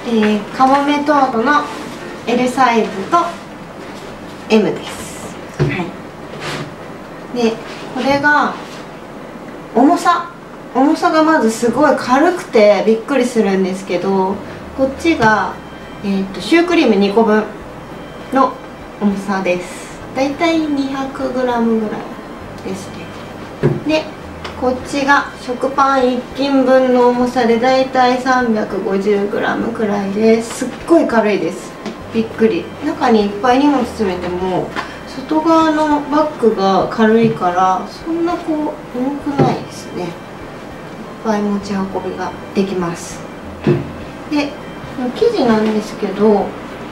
カモメトートの L サイズと M です。はい。でこれが重さがまずすごい軽くてびっくりするんですけど、こっちが、シュークリーム2個分の重さです。だいたい 200g ぐらいですね。でこっちが食パン1斤分の重さでだいたい 350g くらいです。すっごい軽いです。びっくり。中にいっぱい荷物詰めても外側のバッグが軽いからそんなこう重くないですね。いっぱい持ち運びができます。で生地なんですけど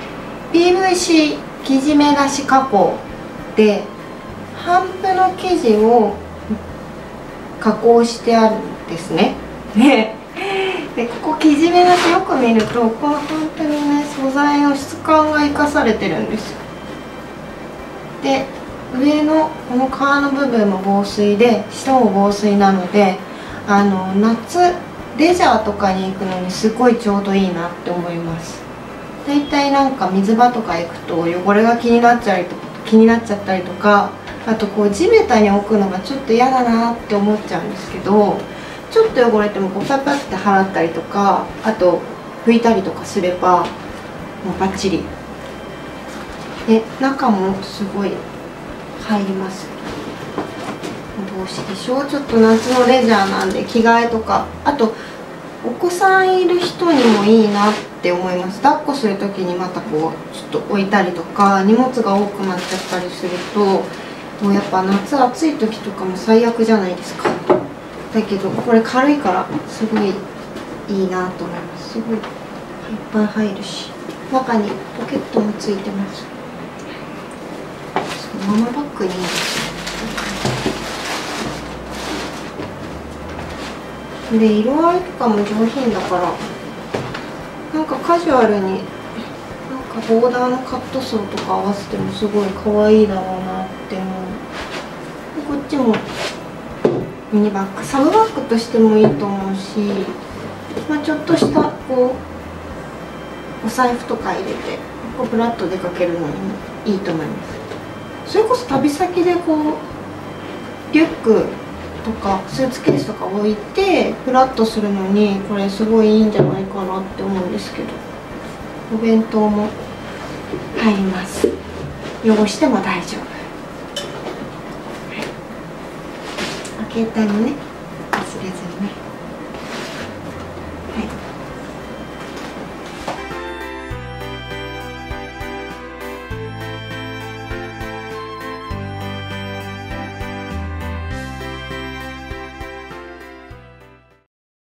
PVC 生地目出し加工で帆布の生地を加工してあるんですね。でここ生地目出しよく見るとこの帆布のね素材の質感が生かされてるんですよ。で上のこの皮の部分も防水で下も防水なので夏レジャーとかに行くのにすごいちょうどいいなって思います。だいたいなんか水場とか行くと汚れが気になっちゃったりとか、あとこう地べたに置くのがちょっと嫌だなって思っちゃうんですけど、ちょっと汚れてもこうパッパって払ったりとか、あと拭いたりとかすればもうバッチリで中もすごい入ります。帽子でしょ。ちょっと夏のレジャーなんで着替えとか、あとお子さんいる人にもいいなって思います。抱っこする時にまたこうちょっと置いたりとか荷物が多くなっちゃったりすると、もうやっぱ夏暑い時とかも最悪じゃないですか。だけどこれ軽いからすごいいいなと思います。すごいいっぱい入るし、中にポケットもついてます。ママバッグにいいですよ。で色合いとかも上品だから、なんかカジュアルになんかボーダーのカットソーとか合わせてもすごい可愛いだろうなって思う。でこっちもミニバッグ、サブバッグとしてもいいと思うし、ちょっとしたこうお財布とか入れてこうブラッと出かけるのにもいいと思います。それこそ旅先でこうリュックとかスーツケースとか置いてフラッとするのにこれすごいいいんじゃないかなって思うんですけど、お弁当も入ります。汚しても大丈夫。携帯もね